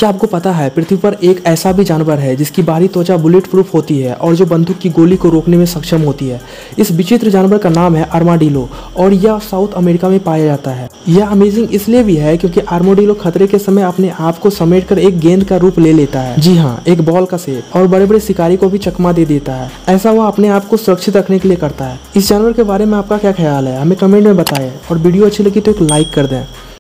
क्या आपको पता है पृथ्वी पर एक ऐसा भी जानवर है जिसकी बाहरी त्वचा बुलेट प्रूफ होती है और जो बंदूक की गोली को रोकने में सक्षम होती है। इस विचित्र जानवर का नाम है आर्माडिलो और यह साउथ अमेरिका में पाया जाता है। यह अमेजिंग इसलिए भी है क्योंकि आर्माडिलो खतरे के समय अपने आप को समेटकर एक गेंद का रूप ले लेता है, जी हाँ, एक बॉल का शेप, और बड़े बड़े शिकारी को भी चकमा दे देता है। ऐसा वह अपने आप को सुरक्षित रखने के लिए करता है। इस जानवर के बारे में आपका क्या ख्याल है, हमें कमेंट में बताएं और वीडियो अच्छी लगी तो एक लाइक कर दें।